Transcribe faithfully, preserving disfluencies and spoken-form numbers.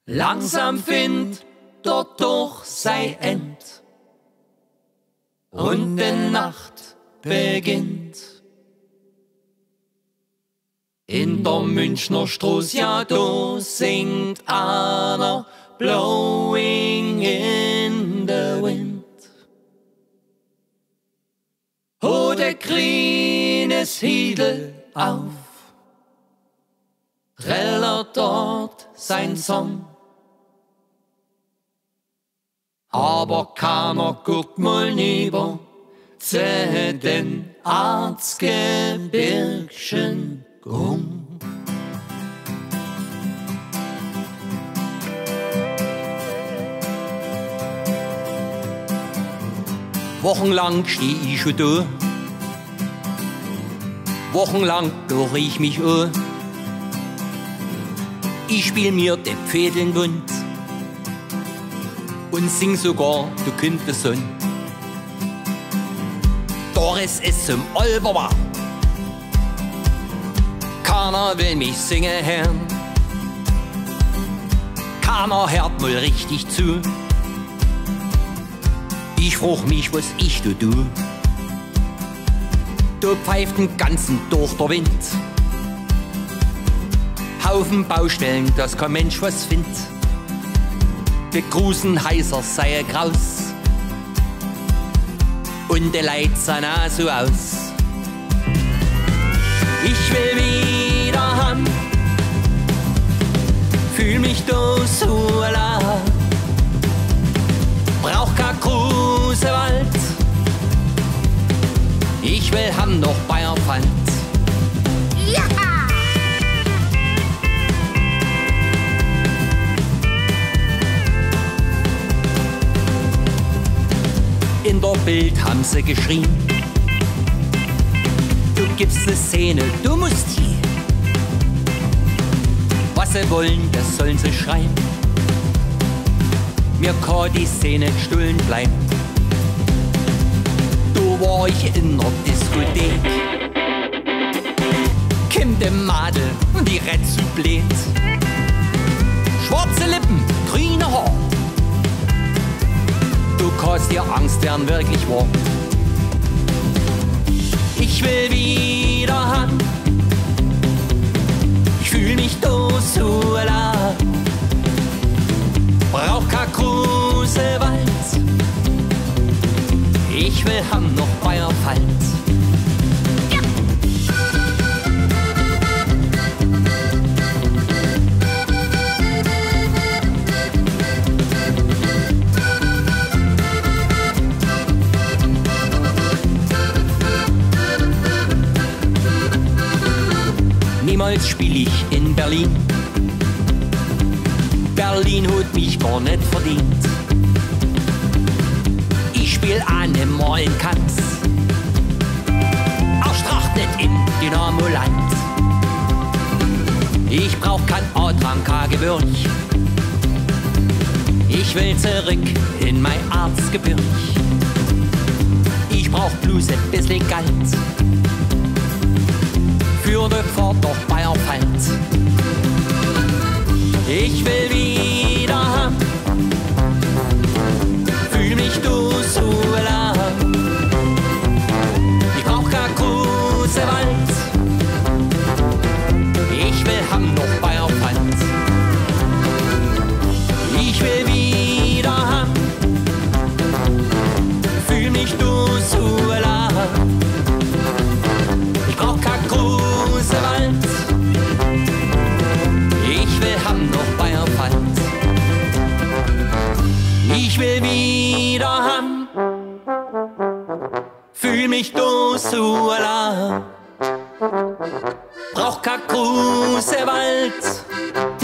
Langsam findet dort durch sei End und die Nacht beginnt. In der Münchner Straße, ja, da singt einer Blowing in the Wind. Ho der grünes Hiedel auf, trällert dort sein Song. Aber keiner guckt mal nüber zu den Erzgebirgschen Grum. Wochenlang steh ich schon da, wochenlang höre ich mich an. Ich spiel mir den Pfädeln bunt und sing sogar, du könntest Sonn. Doris ist zum Olberbar, keiner will mich singen hören, keiner hört mal richtig zu. Ich frag mich, was ich da tu. Da pfeift den ganzen durch der Wind, Haufen Baustellen, dass kein Mensch was findet. Begrusen heißer sei Graus und die Leute sahen auch so aus. Ich will wieder heim, fühl mich da so allein, brauch kein große Wald, ich will heim noch Bayerpfand. Ja! In der Bild haben sie geschrien, du gibst ne Szene, du musst hier. Was sie wollen, das sollen sie schreien, mir kann die Szene stullen bleiben. Da war ich in der Diskothek, kommt der Madel und die rett zu blöd. Schwarze Lippen, grüne Haar, du kannst dir Angst werden, wirklich wahr. Ich will wieder heim, ich fühl mich da so allein, brauch kein große Wald, ich will heim noch Bayerpfand. Ja. Niemals spiel ich in Berlin, Berlin hat mich gar nicht verdient. Ich spiel einmal in Kanz, erstracht nicht in Dynamo-Land. Ich brauch kein Andrang, kein Gewürch, ich will zurück in mein Erzgebirg. Ich brauch bloß ein bisschen Geld für die Fahrt durch Bayerpfand. Ich will wieder heim, fühl mich du so allein, ich brauch kein große Wald, ich will heim noch Bayerpfand. Ich will wieder heim, fühl mich du so allein, ich brauch kein große Wald, ich will heim noch Bayerpfand. Ich will wieder heim, fühl mich da so allein, brauch kein große Wald,